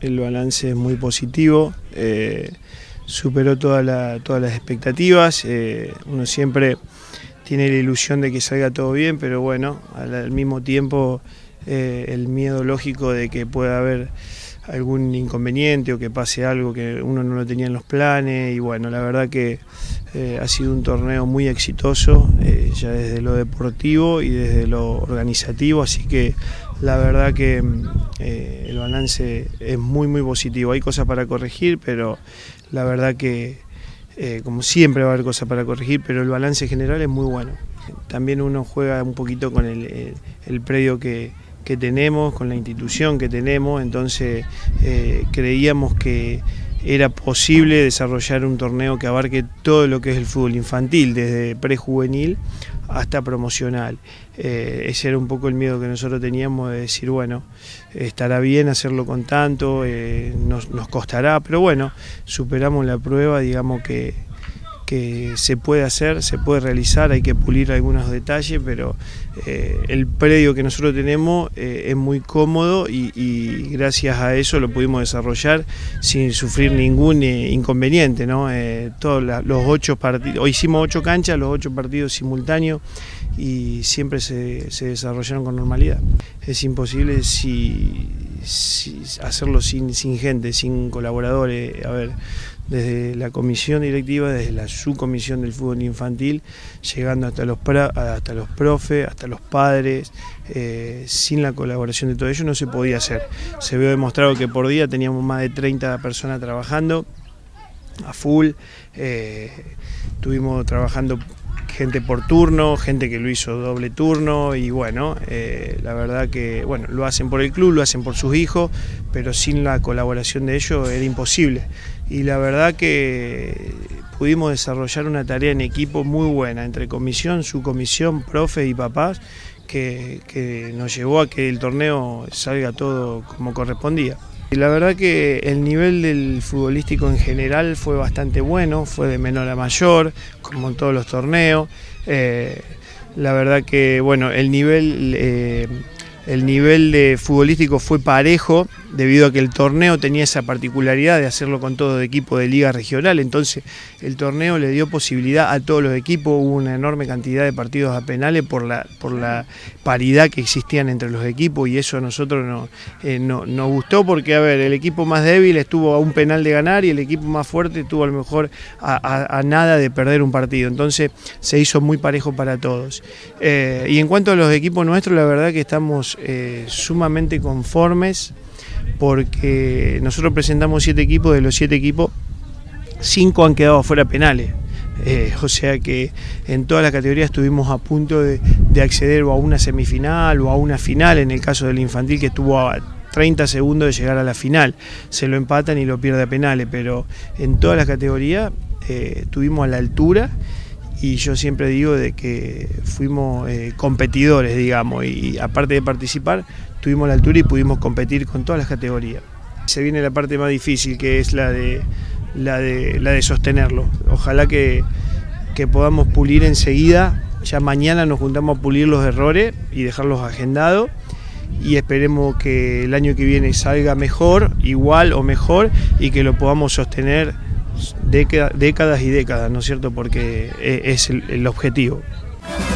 el balance es muy positivo, superó todas las expectativas, uno siempre tiene la ilusión de que salga todo bien, pero bueno, al mismo tiempo el miedo lógico de que pueda haber algún inconveniente o que pase algo que uno no lo tenía en los planes. Y bueno, la verdad que ha sido un torneo muy exitoso, ya desde lo deportivo y desde lo organizativo, así que la verdad que el balance es muy positivo. Hay cosas para corregir, pero la verdad que como siempre va a haber cosas para corregir, pero el balance general es muy bueno. También uno juega un poquito con el predio que tenemos, con la institución que tenemos, entonces creíamos que era posible desarrollar un torneo que abarque todo lo que es el fútbol infantil, desde prejuvenil hasta promocional. Ese era un poco el miedo que nosotros teníamos de decir, bueno, estará bien hacerlo con tanto, nos costará, pero bueno, superamos la prueba, digamos que se puede hacer, se puede realizar, hay que pulir algunos detalles, pero el predio que nosotros tenemos es muy cómodo y gracias a eso lo pudimos desarrollar sin sufrir ningún inconveniente, ¿no? Todos los 8 partidos, hoy hicimos 8 canchas, los 8 partidos simultáneos y siempre se desarrollaron con normalidad. Es imposible hacerlo sin gente, sin colaboradores. A ver, desde la comisión directiva, desde la subcomisión del fútbol infantil, llegando hasta los profes, hasta los padres, sin la colaboración de todo ello no se podía hacer. Se vio demostrado que por día teníamos más de 30 personas trabajando a full, estuvimos trabajando gente por turno, gente que lo hizo doble turno y bueno, la verdad que bueno, lo hacen por el club, lo hacen por sus hijos, pero sin la colaboración de ellos era imposible. Y la verdad que pudimos desarrollar una tarea en equipo muy buena, entre comisión, subcomisión, profe y papás, que nos llevó a que el torneo salga todo como correspondía. Y la verdad que el nivel del futbolístico en general fue bastante bueno, fue de menor a mayor, como en todos los torneos. La verdad que bueno, el nivel de futbolístico fue parejo, debido a que el torneo tenía esa particularidad de hacerlo con todo equipo de liga regional, entonces el torneo le dio posibilidad a todos los equipos, hubo una enorme cantidad de partidos a penales por la paridad que existían entre los equipos y eso a nosotros nos gustó porque, a ver, el equipo más débil estuvo a un penal de ganar y el equipo más fuerte estuvo a lo mejor a nada de perder un partido, entonces se hizo muy parejo para todos. Y en cuanto a los equipos nuestros, la verdad que estamos sumamente conformes porque nosotros presentamos 7 equipos, de los 7 equipos 5 han quedado afuera penales, o sea que en todas las categorías estuvimos a punto de acceder o a una semifinal o a una final, en el caso del infantil que estuvo a 30 segundos de llegar a la final, se lo empatan y lo pierde a penales, pero en todas las categorías estuvimos a la altura. Y yo siempre digo de que fuimos competidores, digamos, y aparte de participar, tuvimos la altura y pudimos competir con todas las categorías. Se viene la parte más difícil, que es la de sostenerlo. Ojalá que podamos pulir enseguida, ya mañana nos juntamos a pulir los errores y dejarlos agendados, y esperemos que el año que viene salga mejor, igual o mejor, y que lo podamos sostener décadas y décadas, ¿no es cierto? Porque es el objetivo.